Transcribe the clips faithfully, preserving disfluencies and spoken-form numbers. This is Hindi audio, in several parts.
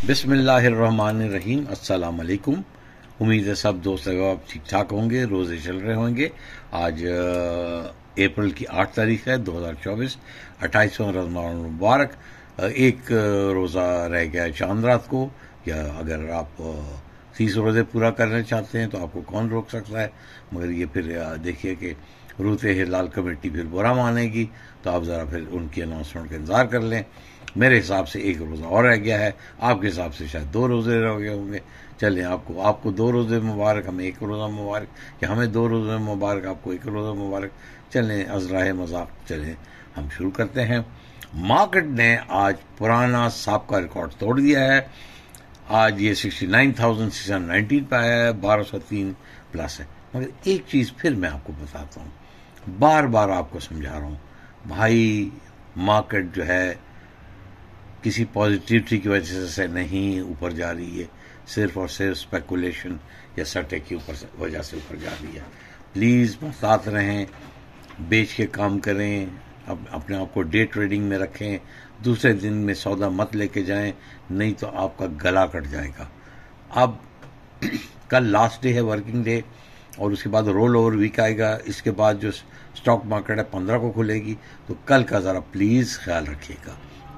बिस्मिल्लाहिर्रहमानिर्रहीम। अस्सलाम वालेकुम। उम्मीद है सब दोस्त आप ठीक ठाक होंगे, रोज़े चल रहे होंगे। आज अप्रैल की आठ तारीख है दो हज़ार चौबीस, अट्ठाईसवां रमज़ान मुबारक। एक रोज़ा रह गया है चांद रात को, या अगर आप तीस रोज़े पूरा करना चाहते हैं तो आपको कौन रोक सकता है। मगर ये फिर देखिए कि रूते हिलाल कमेटी फिर बुरा मानेगी, तो आप ज़रा फिर उनकी अनाउंसमेंट का इंतज़ार कर लें। मेरे हिसाब से एक रोज़ा और रह गया है, आपके हिसाब से शायद दो रोज़े रह गए होंगे। चलें, आपको आपको दो रोज़े मुबारक, हमें एक रोज़ा मुबारक, या हमें दो रोज़े मुबारक, आपको एक रोज़ा मुबारक। चलें, अज़राए मजाक, चलें हम शुरू करते हैं। मार्केट ने आज पुराना साहब का रिकॉर्ड तोड़ दिया है। आज ये sixty nine thousand six hundred nineteen पे आया है, बारह सौ तीन प्लस है। मगर एक चीज़ फिर मैं आपको बताता हूँ, बार बार आपको समझा रहा हूँ भाई, मार्केट जो है किसी पॉजिटिविटी की वजह से नहीं ऊपर जा रही है, सिर्फ और सिर्फ स्पेकुलेशन या सट्टे की ऊपर वजह से ऊपर जा रही है। प्लीज़ साथ रहें, बेच के काम करें, अब अपने आप को डे ट्रेडिंग में रखें, दूसरे दिन में सौदा मत लेके जाएं, नहीं तो आपका गला कट जाएगा। अब कल लास्ट डे है, वर्किंग डे, और उसके बाद रोल ओवर वीक आएगा। इसके बाद जो स्टॉक मार्केट है पंद्रह को खुलेगी, तो कल का ज़रा प्लीज़ ख्याल रखिएगा।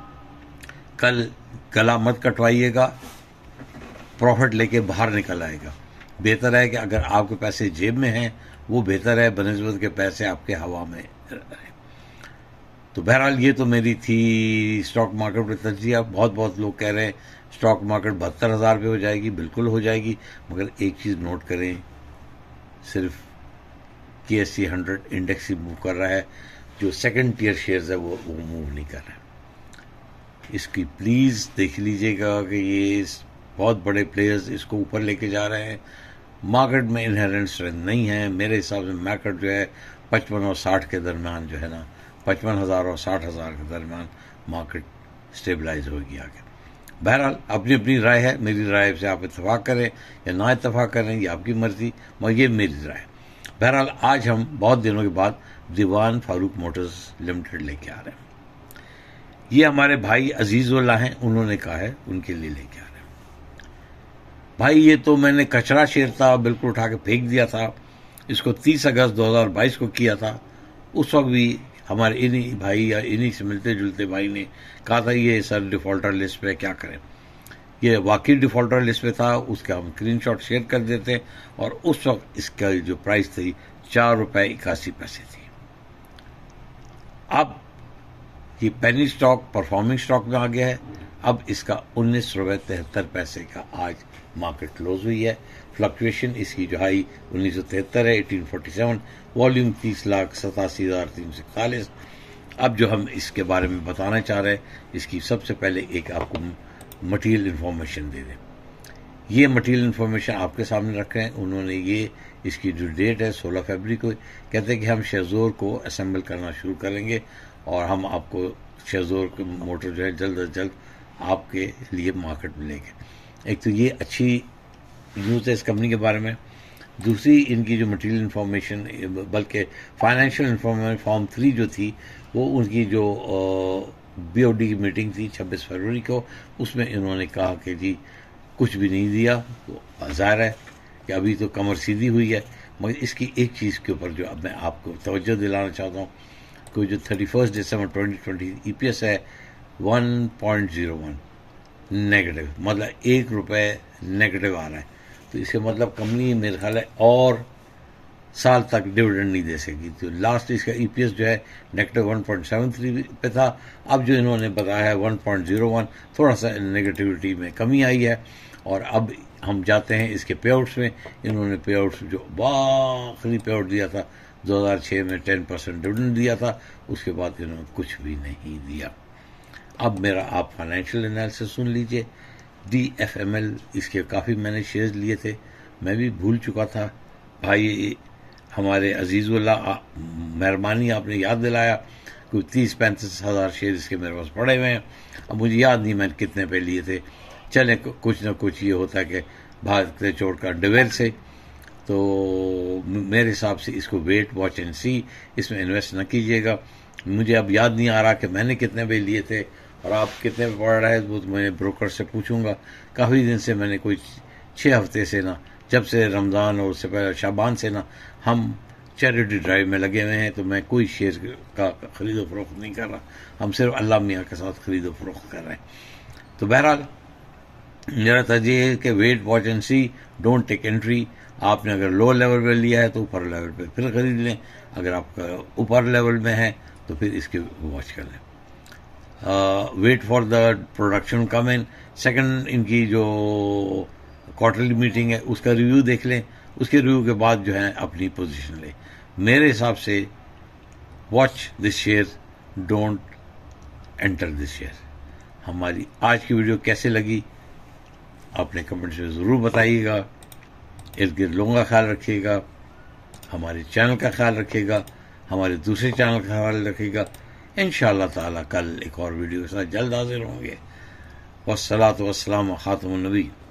कल गला मत कटवाइएगा, प्रॉफिट लेके बाहर निकल आएगा। बेहतर है कि अगर आपके पैसे जेब में हैं, वो बेहतर है बनिस्बत के पैसे आपके हवा में रहे। तो बहरहाल ये तो मेरी थी स्टॉक मार्केट पर तरजीह। बहुत बहुत लोग कह रहे हैं स्टॉक मार्केट बहत्तर हज़ार पे हो जाएगी, बिल्कुल हो जाएगी, मगर एक चीज़ नोट करें, सिर्फ K S C hundred index ही मूव कर रहा है, जो सेकंड टियर शेयर्स है वो वो मूव नहीं कर रहा है। इसकी प्लीज़ देख लीजिएगा कि ये बहुत बड़े प्लेयर्स इसको ऊपर लेके जा रहे हैं। मार्केट में इनहेरेंट स्ट्रेंथ नहीं है। मेरे हिसाब से मार्केट जो है पचपन और साठ के दरमियान जो है ना, पचपन हज़ार और साठ हज़ार के दरमियान मार्केट स्टेबलाइज होगी आगे। बहरहाल अपनी अपनी राय है, मेरी राय से आप इत्तेफाक करें या ना इत्तेफाक करें, ये आपकी मर्जी, मगर ये मेरी राय। बहरहाल आज हम बहुत दिनों के बाद दीवान फारूक मोटर्स लिमिटेड लेके आ रहे हैं। ये हमारे भाई अजीजुल्लाह हैं, उन्होंने कहा है उनके लिए लेके आ रहे हैं। भाई ये तो मैंने कचरा शेयर था, बिल्कुल उठा के फेंक दिया था। इसको तीस अगस्त दो हज़ार बाईस को किया था। उस वक्त भी हमारे इन्हीं भाई या इन्हीं से मिलते जुलते भाई ने कहा था ये सर डिफॉल्टर लिस्ट पे क्या करें। ये वाकई डिफॉल्टर लिस्ट पे था, उसका हम स्क्रीनशॉट शेयर कर देते, और उस वक्त इसका जो प्राइस थी चार रुपए इक्यासी पैसे थी। अब ये पेनी स्टॉक परफॉर्मिंग स्टॉक में आ गया है। अब इसका उन्नीस रुपये तिहत्तर पैसे का आज मार्केट क्लोज हुई है। फ्लक्चुएशन इसकी जो हाई उन्नीस सौ तिहत्तर है, अठारह सौ सैंतालीस, वॉल्यूम तीस लाख सतासी हज़ार तीन सौ इकतालीस। अब जो हम इसके बारे में बताना चाह रहे हैं, इसकी सबसे पहले एक आपको मटीरियल इन्फॉर्मेशन दे दें। ये मटीरियल इन्फॉर्मेशन आपके सामने रख रहे हैं। उन्होंने ये इसकी जो डेट है सोलह फरवरी को, कहते हैं कि हम शेज़ोर को असेंबल करना शुरू करेंगे और हम आपको शेज़ोर के मोटर जो है जल्द अज जल्द आपके लिए मार्केट में लेंगे। एक तो ये अच्छी न्यूज़ है इस कंपनी के बारे में। दूसरी, इनकी जो मटेरियल इन्फॉर्मेशन, बल्कि फाइनेंशियल इन्फॉर्मेशन फॉर्म थ्री जो थी, वो उनकी जो बी ओ डी की मीटिंग थी छब्बीस फरवरी को, उसमें इन्होंने कहा कि जी कुछ भी नहीं दिया। तो ज़ाहिर है कि अभी तो कमर सीधी हुई है। मगर इसकी एक चीज़ के ऊपर जो अब मैं आपको तवज्जो दिलाना चाहता हूँ कि जो thirty first December twenty twenty E P S है one point zero one negative, मतलब एक रुपये नेगेटिव आ रहा है। तो इसके मतलब कंपनी मेरे ख्याल है और साल तक डिविडेंड नहीं दे सकेगी। तो लास्ट इसका ई पी एस जो है negative one point seven three पे था। अब जो इन्होंने बताया है वन पॉइंट ज़ीरो वन, थोड़ा सा नेगेटिविटी में कमी आई है। और अब हम जाते हैं इसके पे आउट्स में। इन्होंने पे आउट्स जो आखिरी पे आउट दिया था दो हज़ार छह में टेन परसेंट डिविडेंड दिया था, उसके बाद इन्होंने कुछ भी नहीं दिया। अब मेरा आप फाइनेंशियल एनालिसिस सुन लीजिए। डी एफ एम एल, इसके काफ़ी मैंने शेयर्स लिए थे, मैं भी भूल चुका था। भाई हमारे अजीज़ुल्लाह, मेहरबानी आपने याद दिलाया, कोई तीस पैंतीस हज़ार शेयर इसके मेरे पास पड़े हुए हैं। अब मुझे याद नहीं मैंने कितने पे लिए थे। चले, कुछ ना कुछ ये होता है कि भागते छोड़कर डिवेल से। तो मेरे हिसाब से इसको वेट वॉच एंड सी, इसमें इन्वेस्ट न कीजिएगा। मुझे अब याद नहीं आ रहा कि मैंने कितने पे लिए थे और आप कितने में पड़ रहा है वो तो मैं ब्रोकर से पूछूंगा। काफ़ी दिन से मैंने कोई छः हफ्ते से ना, जब से रमज़ान और उससे पहले शाबान से ना हम चैरिटी ड्राइव में लगे हुए हैं, तो मैं कोई शेयर का खरीदो फरोख्त नहीं कर रहा। हम सिर्फ अल्लाह मियाँ के साथ खरीदो फरोख्त कर रहे हैं। तो बहरहाल मेरा तर्जीह है कि wait watch and see, don't take entry. आपने अगर लो लेवल पे लिया है तो ऊपर लेवल पे फिर खरीद लें, अगर आपका ऊपर लेवल में है तो फिर इसके वॉच कर लें। Wait for the production come in. Second, इनकी जो क्वार्टरली मीटिंग है उसका रिव्यू देख लें, उसके रिव्यू के बाद जो है अपनी पोजीशन लें। मेरे हिसाब से watch this share, don't enter this share. हमारी आज की वीडियो कैसे लगी अपने कमेंट्स में ज़रूर बताइएगा। इर्द गिर्द लोगों का ख्याल रखिएगा, हमारे चैनल का ख्याल रखिएगा, हमारे दूसरे चैनल का ख्याल रखिएगा। इंशाअल्लाह ताला कल एक और वीडियो के साथ जल्द हाजिर होंगे। वस्सलातु वस्सलामु अला खातमुन नबी।